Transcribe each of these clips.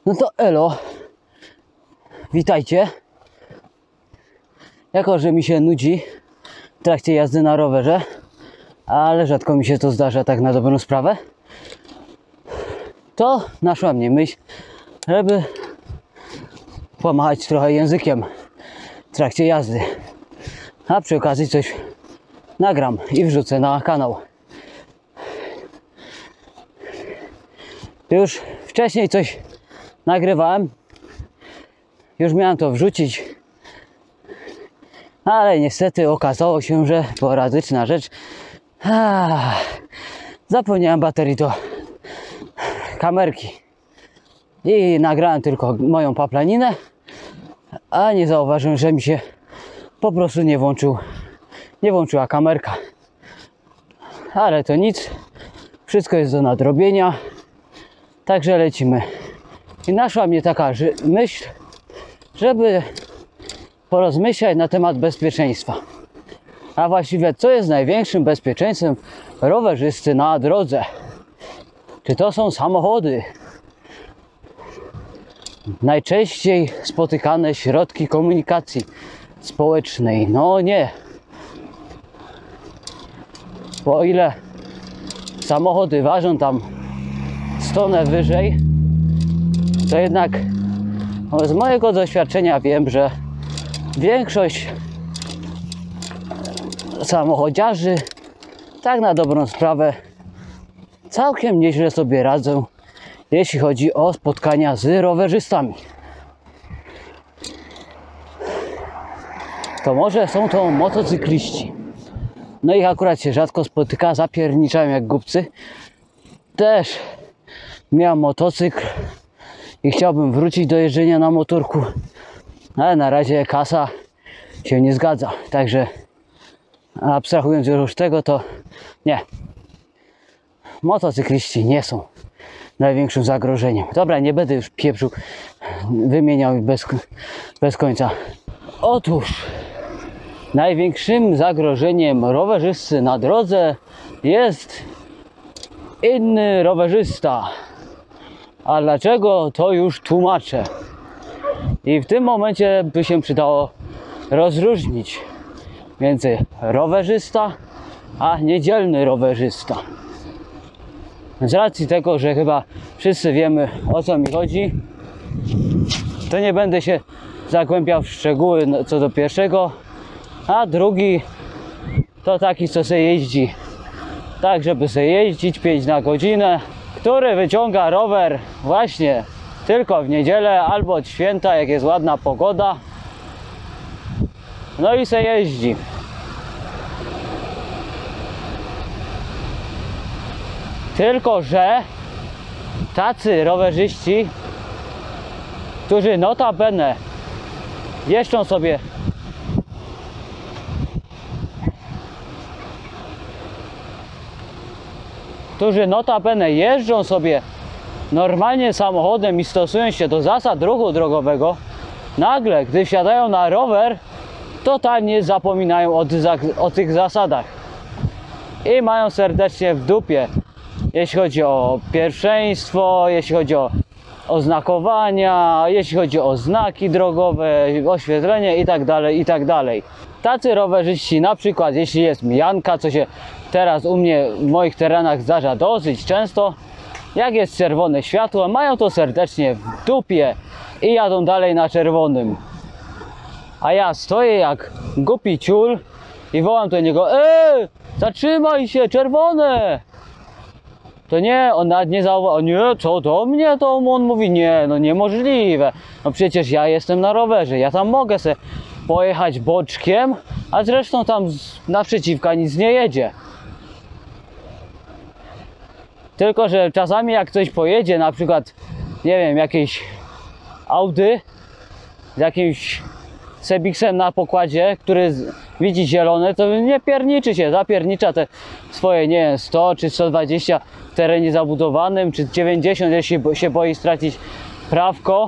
No to elo, witajcie. Jako że mi się nudzi w trakcie jazdy na rowerze, ale rzadko mi się to zdarza tak na dobrą sprawę, to naszła mnie myśl, żeby pomachać trochę językiem w trakcie jazdy, a przy okazji coś nagram i wrzucę na kanał. Już wcześniej coś nagrywałem, już miałem to wrzucić, ale niestety okazało się, że sporadyczna rzecz, zapomniałem baterii do kamerki i nagrałem tylko moją paplaninę, a nie zauważyłem, że mi się po prostu nie włączyła kamerka. Ale to nic, wszystko jest do nadrobienia, także lecimy. I naszła mnie taka myśl, żeby porozmyślać na temat bezpieczeństwa. A właściwie, co jest największym bezpieczeństwem rowerzysty na drodze? Czy to są samochody? Najczęściej spotykane środki komunikacji społecznej? No nie. Bo o ile samochody ważą tam 100 ton wyżej, to jednak z mojego doświadczenia wiem, że większość samochodziarzy tak na dobrą sprawę całkiem nieźle sobie radzą, jeśli chodzi o spotkania z rowerzystami. To może są to motocykliści. No ich akurat się rzadko spotyka, zapierniczają jak głupcy. Też miałem motocykl i chciałbym wrócić do jeżdżenia na motorku, ale na razie kasa się nie zgadza, także abstrahując już tego, to nie. Motocykliści nie są największym zagrożeniem. Dobra, nie będę już pieprzył, wymieniał bez końca. Otóż największym zagrożeniem rowerzysty na drodze jest inny rowerzysta. A dlaczego, to już tłumaczę. I w tym momencie by się przydało rozróżnić między rowerzysta a niedzielny rowerzysta. Z racji tego, że chyba wszyscy wiemy, o co mi chodzi, to nie będę się zagłębiał w szczegóły co do pierwszego, a drugi to taki, co sobie jeździ tak, żeby sobie jeździć 5 na godzinę, który wyciąga rower właśnie tylko w niedzielę albo od święta, jak jest ładna pogoda, no i se jeździ. Tylko że tacy rowerzyści, którzy notabene jeżdżą sobie normalnie samochodem i stosują się do zasad ruchu drogowego, nagle, gdy wsiadają na rower, totalnie zapominają o tych zasadach i mają serdecznie w dupie, jeśli chodzi o pierwszeństwo, jeśli chodzi o oznakowania, jeśli chodzi o znaki drogowe, oświetlenie itd. Tacy rowerzyści, na przykład jeśli jest mijanka, co się teraz u mnie w moich terenach zdarza dosyć często, jak jest czerwone światło, mają to serdecznie w dupie i jadą dalej na czerwonym. A ja stoję jak głupi ciul i wołam do niego: zatrzymaj się, czerwone! To nie, on nawet nie zauważył, nie, co do mnie, to on mówi: nie, no niemożliwe, no przecież ja jestem na rowerze, ja tam mogę sobie pojechać boczkiem, a zresztą tam naprzeciwka nic nie jedzie. Tylko że czasami jak ktoś pojedzie, na przykład, nie wiem, jakieś Audi z jakimś Sebixem na pokładzie, który widzi zielone, to nie pierniczy się, zapiernicza te swoje, nie wiem, 100 czy 120 w terenie zabudowanym, czy 90, jeśli się boi stracić prawko,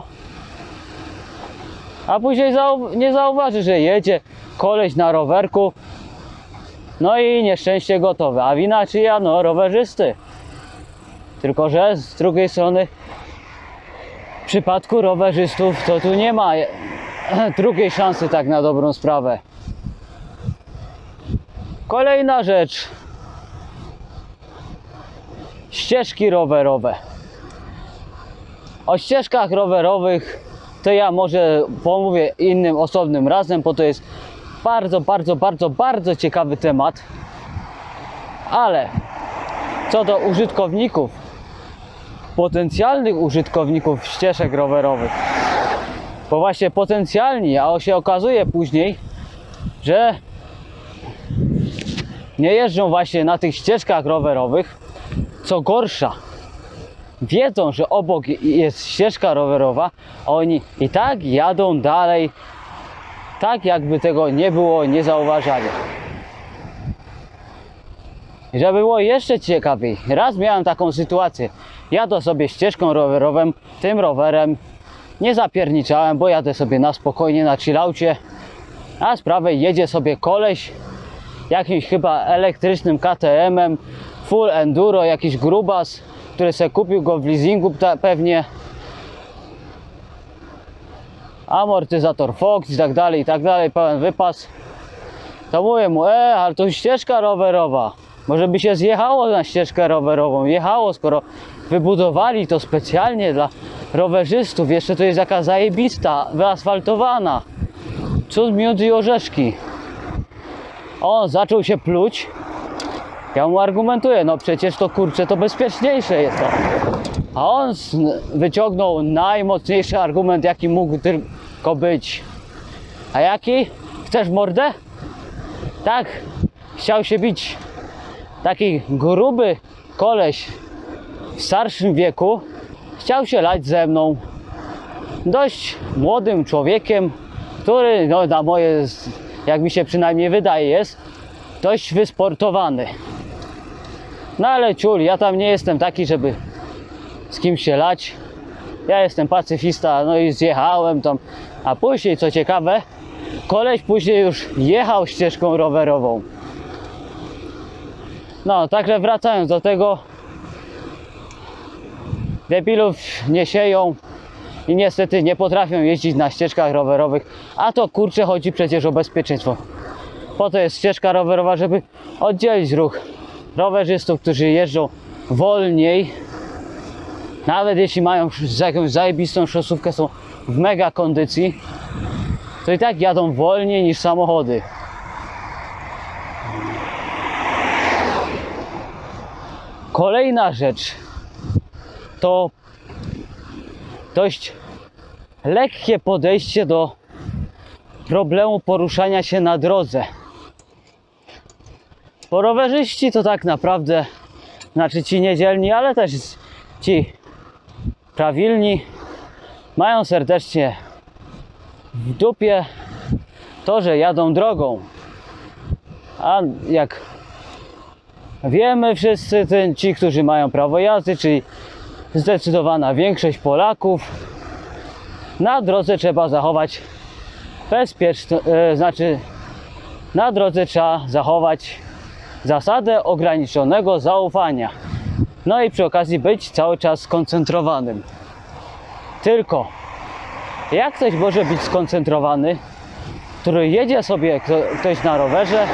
a później nie zauważy, że jedzie koleś na rowerku, no i nieszczęście gotowe. A wina czyja? No rowerzysty. Tylko że z drugiej strony W przypadku rowerzystów to tu nie ma drugiej szansy tak na dobrą sprawę. Kolejna rzecz. Ścieżki rowerowe. O ścieżkach rowerowych to ja może pomówię innym osobnym razem, bo to jest bardzo ciekawy temat. Ale co do użytkowników, potencjalnych użytkowników ścieżek rowerowych, bo właśnie potencjalni, a się okazuje później, że nie jeżdżą właśnie na tych ścieżkach rowerowych. Co gorsza, wiedzą, że obok jest ścieżka rowerowa, a oni i tak jadą dalej, tak jakby tego nie było, nie zauważali. I żeby było jeszcze ciekawiej, raz miałem taką sytuację. Jadę sobie ścieżką rowerową, tym rowerem, nie zapierniczałem, bo jadę sobie na spokojnie, na chillaucie, a z prawej jedzie sobie koleś jakimś chyba elektrycznym KTM-em, full enduro, jakiś grubas, który sobie kupił go w leasingu pewnie. Amortyzator Fox i tak dalej, pełen wypas. To mówię mu, ale to ścieżka rowerowa. Może by się zjechało na ścieżkę rowerową. Jechało, skoro wybudowali to specjalnie dla rowerzystów. Jeszcze to jest jaka zajebista, wyasfaltowana. Cud, miód i orzeszki. On zaczął się pluć. Ja mu argumentuję, no przecież to kurczę, to bezpieczniejsze jest to. A on wyciągnął najmocniejszy argument, jaki mógł tylko być. A jaki? Chcesz mordę? Tak, chciał się bić. Taki gruby koleś w starszym wieku chciał się lać ze mną. Dość młodym człowiekiem, który no, na moje, jak mi się przynajmniej wydaje, jest dość wysportowany. No ale ciul, ja tam nie jestem taki, żeby z kimś się lać. Ja jestem pacyfista, no i zjechałem tam. A później, co ciekawe, koleś później już jechał ścieżką rowerową. No, także wracając do tego, debilów nie sieją i niestety nie potrafią jeździć na ścieżkach rowerowych, a to kurczę chodzi przecież o bezpieczeństwo. Po to jest ścieżka rowerowa, żeby oddzielić ruch rowerzystów, którzy jeżdżą wolniej, nawet jeśli mają jakąś zajebistą szosówkę, są w mega kondycji, to i tak jadą wolniej niż samochody. Kolejna rzecz to dość lekkie podejście do problemu poruszania się na drodze. Bo rowerzyści to tak naprawdę, znaczy ci niedzielni, ale też ci prawilni, mają serdecznie w dupie to, że jadą drogą. A jak wiemy wszyscy, ci, którzy mają prawo jazdy, czyli zdecydowana większość Polaków, na drodze trzeba zachować znaczy na drodze trzeba zachować zasadę ograniczonego zaufania. No i przy okazji być cały czas skoncentrowanym. Tylko jak ktoś może być skoncentrowany, który jedzie sobie ktoś na rowerze,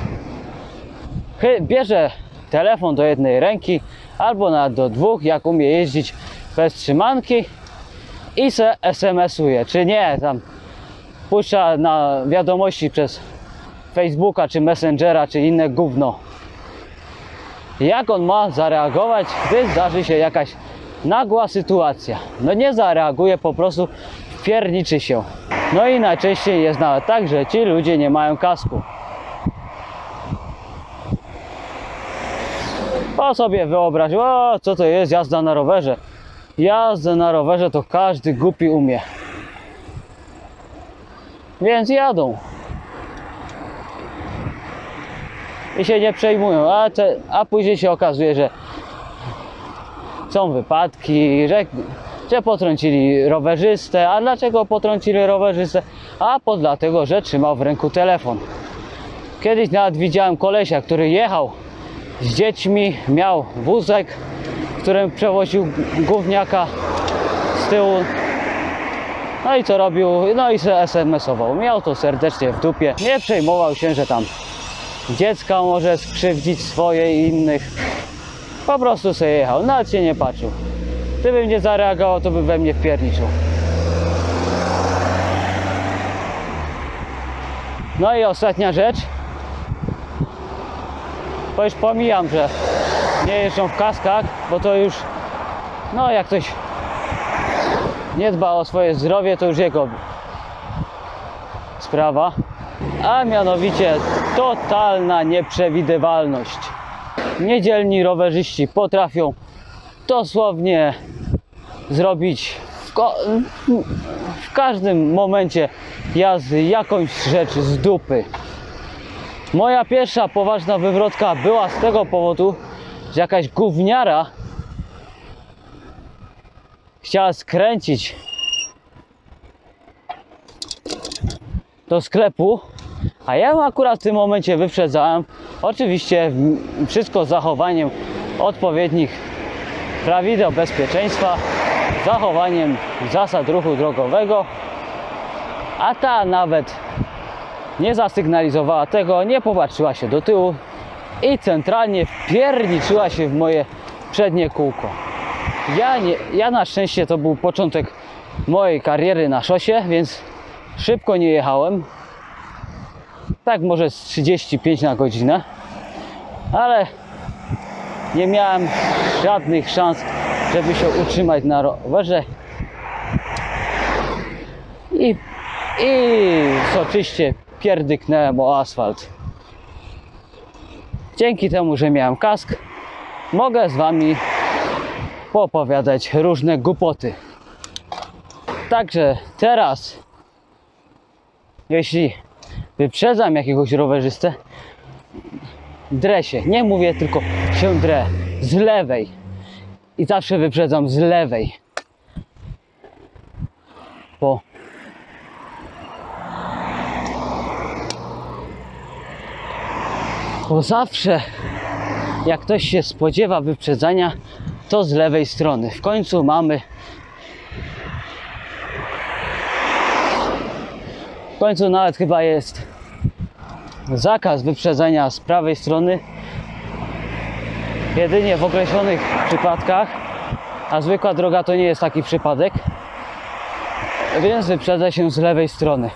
bierze telefon do jednej ręki albo nawet do dwóch, jak umie jeździć bez trzymanki i se SMS-uje, czy nie, tam puszcza na wiadomości przez Facebooka, czy Messengera, czy inne gówno. Jak on ma zareagować, gdy zdarzy się jakaś nagła sytuacja? No nie zareaguje, po prostu wpierniczy się. No i najczęściej jest nawet tak, że ci ludzie nie mają kasku. Bo sobie wyobraził, o co to jest jazda na rowerze. Jazdę na rowerze to każdy głupi umie. Więc jadą. I się nie przejmują, a później się okazuje, że są wypadki, że potrącili rowerzystę. A dlaczego potrącili rowerzystę? Dlatego, że trzymał w ręku telefon. Kiedyś nawet widziałem kolesia, który jechał z dziećmi, miał wózek, w którym przewoził gówniaka z tyłu. No i co robił? No i se SMS-ował. Miał to serdecznie w dupie. Nie przejmował się, że tam dziecka może skrzywdzić swoje i innych. Po prostu sobie jechał, nawet się nie patrzył. Gdybym nie zareagował, to by we mnie wpierniczył. No i ostatnia rzecz. Bo już pomijam, że nie jeżdżą w kaskach, bo to już, no jak ktoś nie dba o swoje zdrowie, to już jego sprawa. A mianowicie totalna nieprzewidywalność. Niedzielni rowerzyści potrafią dosłownie zrobić w każdym momencie jazdy jakąś rzecz z dupy. Moja pierwsza poważna wywrotka była z tego powodu, że jakaś gówniara chciała skręcić do sklepu, a ja ją akurat w tym momencie wyprzedzałem. Oczywiście wszystko z zachowaniem odpowiednich prawideł bezpieczeństwa, zachowaniem zasad ruchu drogowego, a ta nawet nie zasygnalizowała tego, nie popatrzyła się do tyłu i centralnie wpierniczyła się w moje przednie kółko. Ja na szczęście to był początek mojej kariery na szosie, więc szybko nie jechałem. Tak może z 35 na godzinę, ale nie miałem żadnych szans, żeby się utrzymać na rowerze i soczyście pierdyknąłem o asfalt. Dzięki temu, że miałem kask, mogę z wami poopowiadać różne głupoty. Także teraz, jeśli wyprzedzam jakiegoś rowerzystę, drę się, nie mówię tylko się drę, z lewej. I zawsze wyprzedzam z lewej. Bo zawsze jak ktoś się spodziewa wyprzedzania, to z lewej strony. W końcu mamy nawet chyba jest zakaz wyprzedzenia z prawej strony jedynie w określonych przypadkach, a zwykła droga to nie jest taki przypadek, więc wyprzedza się z lewej strony.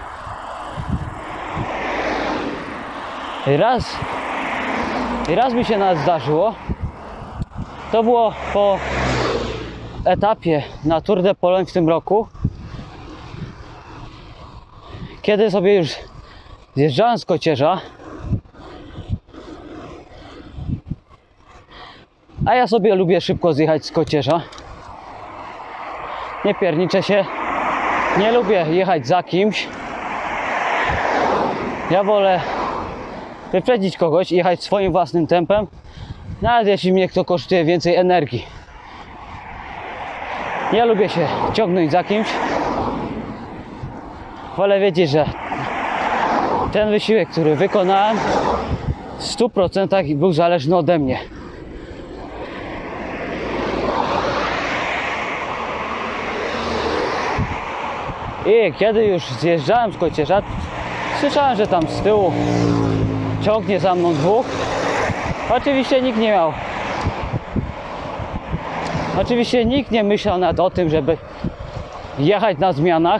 Raz mi się nawet zdarzyło, to było po etapie na Tour de Pologne w tym roku, kiedy sobie już zjeżdżałem z Kocierza, a ja sobie lubię szybko zjechać z Kocierza, nie pierniczę się, nie lubię jechać za kimś, ja wolę wyprzedzić kogoś i jechać swoim własnym tempem, nawet jeśli mnie to kosztuje więcej energii. Nie lubię się ciągnąć za kimś, wolę wiedzieć, że ten wysiłek, który wykonałem, w 100% był zależny ode mnie. I kiedy już zjeżdżałem z Kocierza, słyszałem, że tam z tyłu ciągnie za mną dwóch. Oczywiście nikt nie myślał nawet o tym, żeby jechać na zmianach.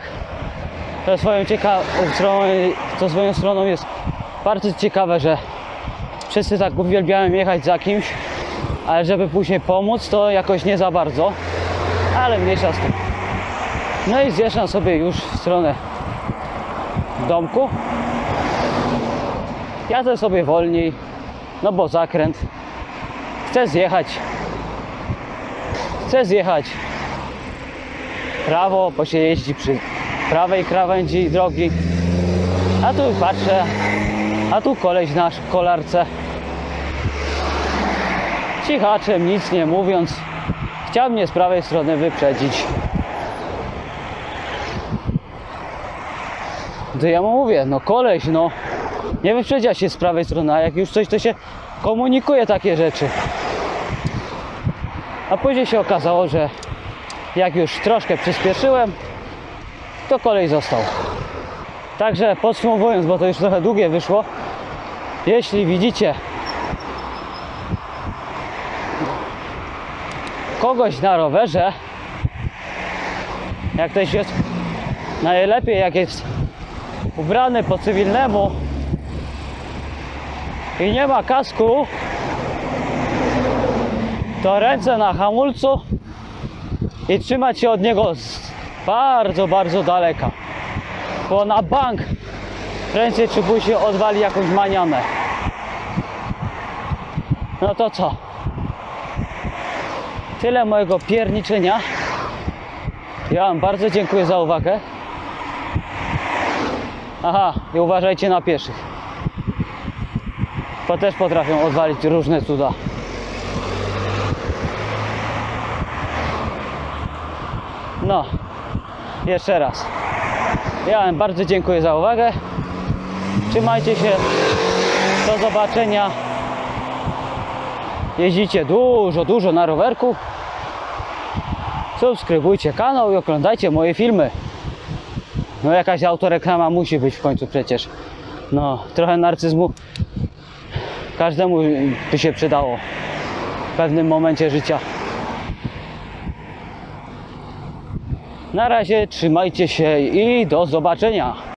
To swoją stroną jest bardzo ciekawe, że wszyscy tak uwielbiają jechać za kimś, ale żeby później pomóc, to jakoś nie za bardzo, ale mniejsza z tym. No i zjeżdżam sobie już w stronę domku. Jadę sobie wolniej, no bo zakręt. Chcę zjechać prawo, bo się jeździ przy prawej krawędzi drogi. A tu patrzę, a tu koleś na kolarce. Cichaczem, nic nie mówiąc, chciał mnie z prawej strony wyprzedzić. To ja mu mówię, no koleś, no nie wyprzedzia się z prawej strony, a jak już coś, to się komunikuje takie rzeczy. A później się okazało, że jak już troszkę przyspieszyłem, to kolej został. Także podsumowując, bo to już trochę długie wyszło, jeśli widzicie kogoś na rowerze, jak ktoś jest, najlepiej jak jest ubrany po cywilnemu i nie ma kasku, to ręce na hamulcu i trzymać się od niego z bardzo, bardzo daleka, bo na bank prędzej czy później odwali jakąś manianę. No to co? Tyle mojego pierniczenia. Ja wam bardzo dziękuję za uwagę. Aha, i uważajcie na pieszych, bo też potrafią odwalić różne cuda. No, jeszcze raz. Ja wam bardzo dziękuję za uwagę. Trzymajcie się. Do zobaczenia. Jeździcie dużo na rowerku. Subskrybujcie kanał i oglądajcie moje filmy. No jakaś autoreklama musi być w końcu przecież. No, trochę narcyzmu każdemu by się przydało w pewnym momencie życia. Na razie trzymajcie się i do zobaczenia.